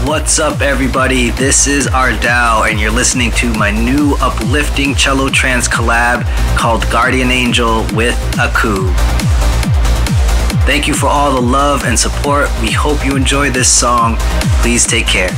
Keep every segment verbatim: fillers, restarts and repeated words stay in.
What's up, everybody? This is ArDao, and you're listening to my new uplifting cello trance collab called Guardian Angel with Akku. Thank you for all the love and support. We hope you enjoy this song. Please take care.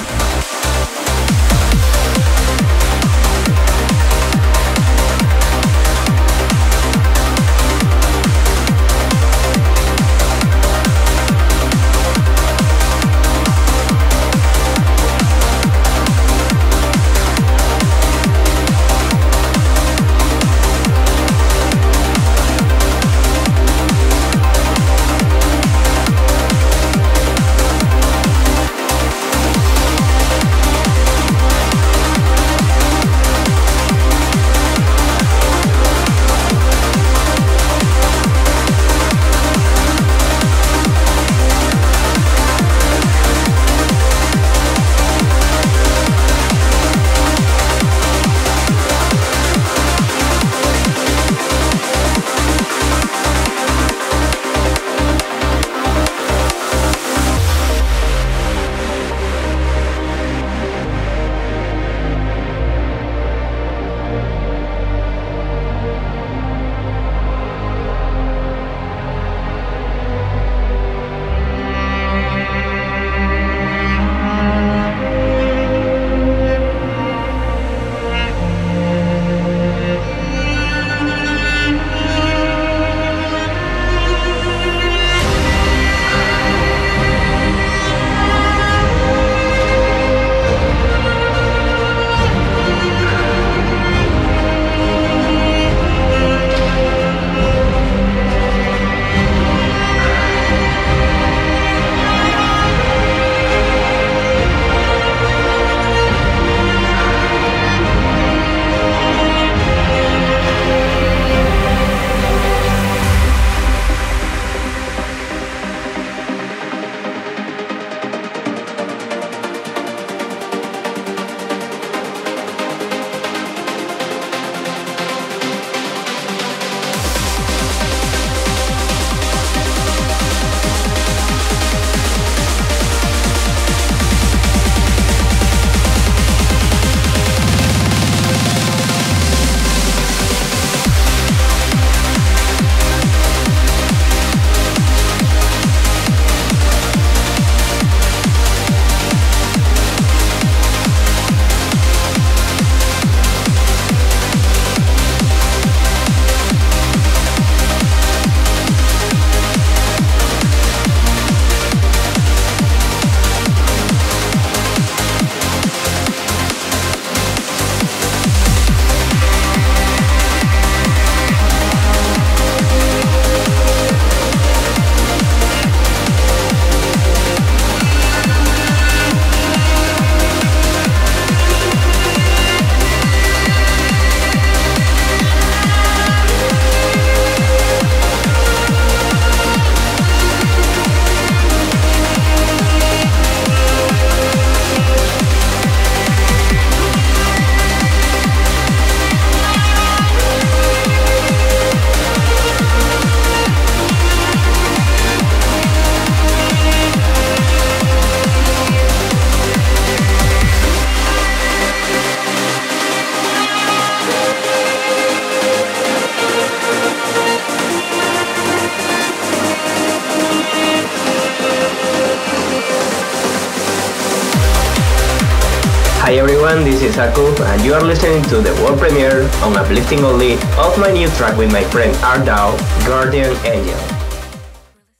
Hi everyone, this is Akku and you are listening to the world premiere on Uplifting Only of my new track with my friend ArDao, Guardian Angel.